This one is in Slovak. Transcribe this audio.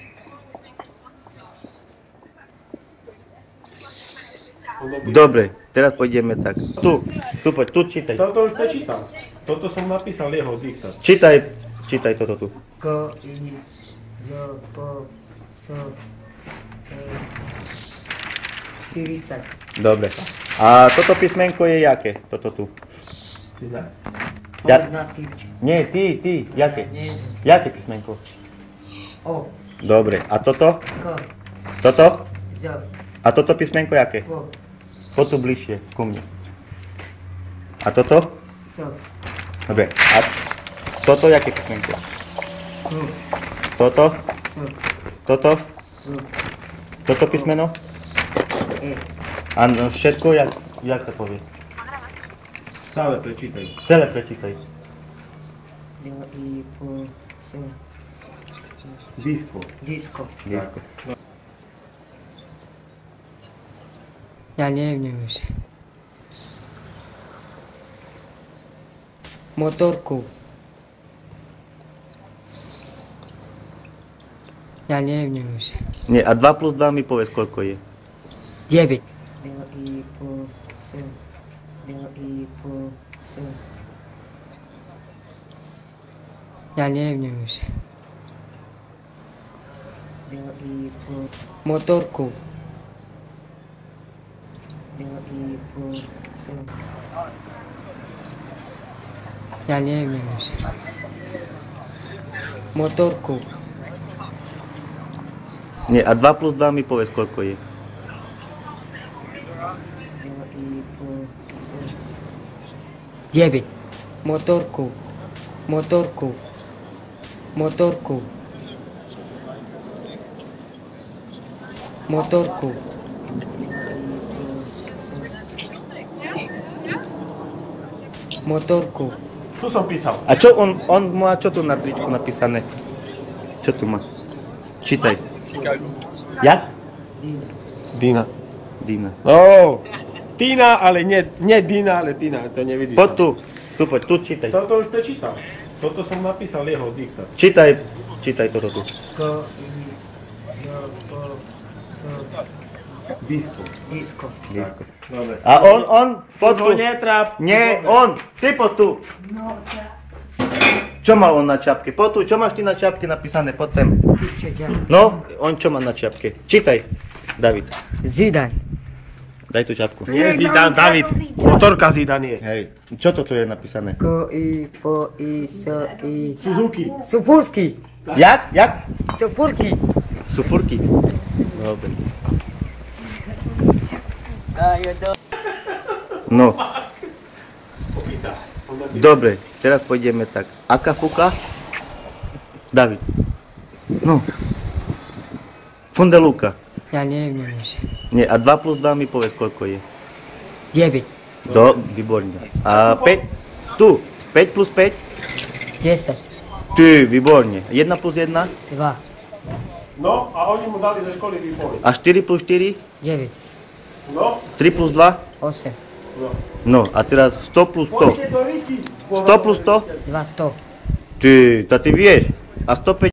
Dobre, teraz pôjdeme tak. Tu poď, tu čítaj. Toto už prečítal. Toto som napísal jeho diktát. Čítaj toto tu. K, I, J, P, S, E, 40. Dobre. A toto písmenko je jaké? Toto tu. Nie, ty, jaké? Jaké písmenko? O. Dobre, a toto? K. Toto? Z. A toto písmenko jaké? P. Poď tu bližšie, ku mne. A toto? S. Dobre, a toto jaké písmenko? K. Toto? S. Toto? Z. Toto písmeno? E. A všetko, jak sa povie? Stále prečítaj. Celé prečítaj. D, I, P, S. Disko. Disko. Disko. Ja neviem už. Motorku. Ja neviem už. Nie, a 2 plus 2 mi povedz, koľko je. 9. D, I, P, S. D, I, P, S. Ja neviem už. D, I, P. Motorku. D, I, P, S. Ja neviem už. Motorku. Nie, a 2 plus 2 mi povedz, koľko je. D, I, P, S. 9. Motorku. Motorku. Motorku. Motorku. Motorku. Tu som písal. A čo on má čo tu na tričku napísané? Čo tu má? Čítaj. Jak? Dina. Dina. No, Tina, ale nie Dina, ale Tina, to nevidíš. Poď tu poď, tu čítaj. Toto už prečítal. Toto som napísal jeho diktát. Čítaj toto tu. K, I, J, P, S. Disko. Disko. Disko. Dobre. A on, poď tu. To netráp. Nie, on, ty poď tu. Čo mal on na čapke? Poď tu, čo máš ty na čapke napísané? Poď sem. No, on čo má na čapke? Čítaj, David. Zidane. Daj tú čapku. Nie Zidane, David. Motorka Zidane je. Hej, čo toto je napísané? K, I, P, I, S, I. Suzuki. Sufurski. Jak? Sufurki. Sufurky. Dobre. No. Dobre, teraz pôjdeme tak. Aká fuka? David. No. Fundelúka. Ja neviem už. Nie, a 2 plus 2 mi povedz, koľko je. 9. Výborne. A 5? Tu. 5 plus 5? 10. Ty, výborne. 1 plus 1? 2. No, a oni mu dali ze školy výpoveď. A 4 plus 4? 9. No, 3 plus 2? 8. No, a teraz 100 plus 100. poďte do Riti. 100 plus 100? 200. Ty, to ty vieš. A 105